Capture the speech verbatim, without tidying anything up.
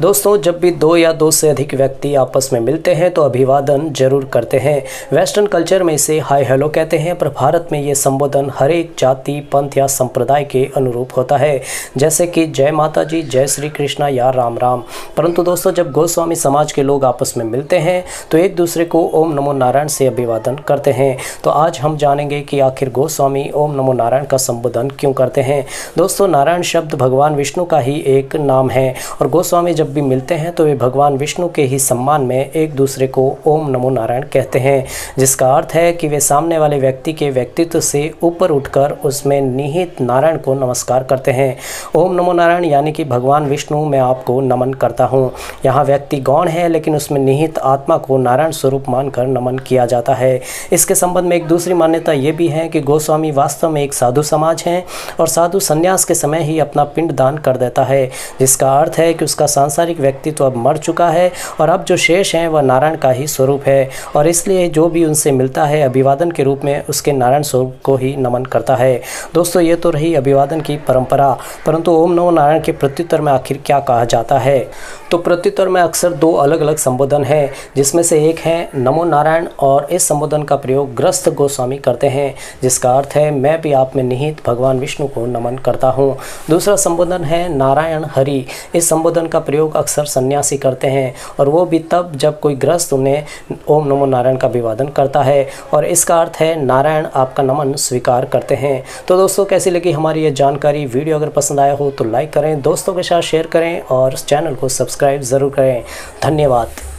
दोस्तों, जब भी दो या दो से अधिक व्यक्ति आपस में मिलते हैं तो अभिवादन जरूर करते हैं। वेस्टर्न कल्चर में इसे हाय हेलो कहते हैं, पर भारत में ये संबोधन हर एक जाति, पंथ या संप्रदाय के अनुरूप होता है, जैसे कि जय माता जी, जय श्री कृष्णा या राम राम। परंतु दोस्तों, जब गोस्वामी समाज के लोग आपस में मिलते हैं तो एक दूसरे को ओम नमो नारायण से अभिवादन करते हैं। तो आज हम जानेंगे कि आखिर गोस्वामी ओम नमो नारायण का संबोधन क्यों करते हैं। दोस्तों, नारायण शब्द भगवान विष्णु का ही एक नाम है और गोस्वामी जब भी मिलते हैं तो वे भगवान विष्णु के ही सम्मान में एक दूसरे को ओम नमो नारायण कहते हैं, जिसका अर्थ है कि वे सामने वाले व्यक्ति के व्यक्तित्व से ऊपर उठकर उसमें निहित नारायण को नमस्कार करते हैं। ओम नमो नारायण यानी कि भगवान विष्णु, मैं आपको नमन करता हूँ। यहाँ व्यक्ति गौण है, लेकिन उसमें निहित आत्मा को नारायण स्वरूप मानकर नमन किया जाता है। इसके संबंध में एक दूसरी मान्यता ये भी है कि गोस्वामी वास्तव में एक साधु समाज हैं और साधु संन्यास के समय ही अपना पिंड दान कर देता है, जिसका अर्थ है कि उसका सांसारिक व्यक्तित्व अब मर चुका है और अब जो शेष हैं वह नारायण का ही स्वरूप है, और इसलिए जो भी उनसे मिलता है अभिवादन के रूप में उसके नारायण स्वरूप को ही नमन करता है। दोस्तों, ये तो रही अभिवादन की परंपरा, परंतु ओम नमो नारायण के प्रत्युत्तर में आखिर क्या कहा जाता है। तो प्रत्युत्तर में अक्सर दो अलग अलग संबोधन हैं, जिसमें से एक है नमो नारायण, और इस संबोधन का प्रयोग ग्रस्त गोस्वामी करते हैं, जिसका अर्थ है मैं भी आप में निहित भगवान विष्णु को नमन करता हूँ। दूसरा संबोधन है नारायण हरि। इस संबोधन का प्रयोग अक्सर सन्यासी करते हैं, और वो भी तब जब कोई ग्रस्त उन्हें ओम नमो नारायण का अभिवादन करता है, और इसका अर्थ है नारायण आपका नमन स्वीकार करते हैं। तो दोस्तों, कैसी लगी हमारी ये जानकारी। वीडियो अगर पसंद आया हो तो लाइक करें, दोस्तों के साथ शेयर करें और चैनल को सब्सक्राइब ज़रूर करें। धन्यवाद।